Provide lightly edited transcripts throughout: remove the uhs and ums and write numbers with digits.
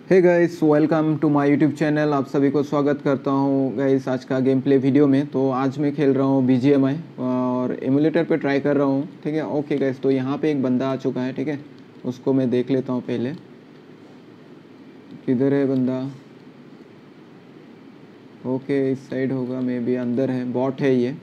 Hey guys, welcome to my YouTube channel. आप सभी को स्वागत करता हूँ गाइस आज का गेम प्ले वीडियो में। तो आज मैं खेल रहा हूँ BGMI और एमुलेटर पे ट्राई कर रहा हूँ। ठीक है, ओके गाइस। तो यहाँ पे एक बंदा आ चुका है। ठीक है, उसको मैं देख लेता हूँ पहले। किधर है बंदा? ओके, इस साइड होगा, मे बी अंदर है। बॉट है ये।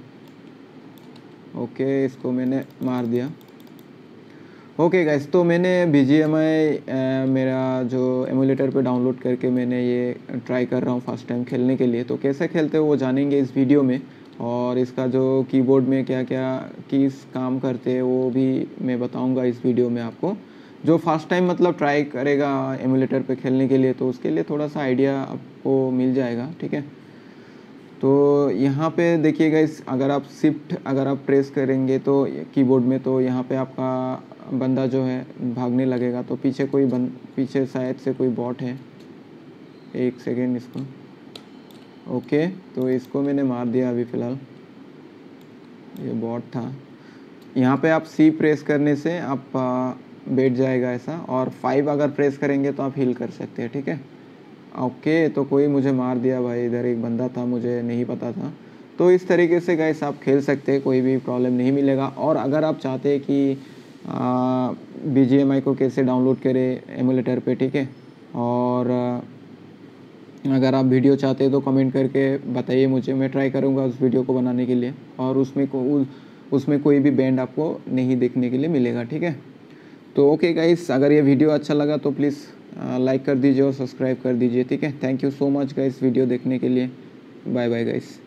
ओके, इसको मैंने मार दिया। ओके गाइस, तो मैंने BGMI मेरा जो एमुलेटर पे डाउनलोड करके मैंने ये ट्राई कर रहा हूँ फर्स्ट टाइम खेलने के लिए। तो कैसे खेलते हैं वो जानेंगे इस वीडियो में, और इसका जो कीबोर्ड में क्या क्या कीज़ काम करते हैं वो भी मैं बताऊँगा इस वीडियो में आपको। जो फर्स्ट टाइम मतलब ट्राई करेगा एमुलेटर पे खेलने के लिए, तो उसके लिए थोड़ा सा आइडिया आपको मिल जाएगा। ठीक है, तो यहाँ पे देखिएगा, इस अगर आप शिफ्ट अगर आप प्रेस करेंगे तो कीबोर्ड में, तो यहाँ पे आपका बंदा जो है भागने लगेगा। तो पीछे कोई पीछे शायद से कोई बॉट है। एक सेकेंड, इसको ओके, तो इसको मैंने मार दिया अभी फ़िलहाल। ये बॉट था। यहाँ पे आप C प्रेस करने से आप बैठ जाएगा ऐसा, और 5 अगर प्रेस करेंगे तो आप हील कर सकते हैं। ठीक है, ओके। तो कोई मुझे मार दिया भाई, इधर एक बंदा था, मुझे नहीं पता था। तो इस तरीके से गाइस आप खेल सकते हैं, कोई भी प्रॉब्लम नहीं मिलेगा। और अगर आप चाहते हैं कि BGMI को कैसे डाउनलोड करें एमुलेटर पे, ठीक है, और अगर आप वीडियो चाहते हैं तो कमेंट करके बताइए मुझे, मैं ट्राई करूँगा उस वीडियो को बनाने के लिए। और उसमें कोई भी बैंड आपको नहीं देखने के लिए मिलेगा। ठीक है, तो ओके गाइस, अगर ये वीडियो अच्छा लगा तो प्लीज़ लाइक कर दीजिए और सब्सक्राइब कर दीजिए। ठीक है, thank you so much guys video देखने के लिए। Bye bye guys.